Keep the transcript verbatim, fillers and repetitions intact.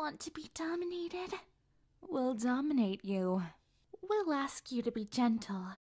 want to be dominated? We'll dominate you. We'll ask you to be gentle,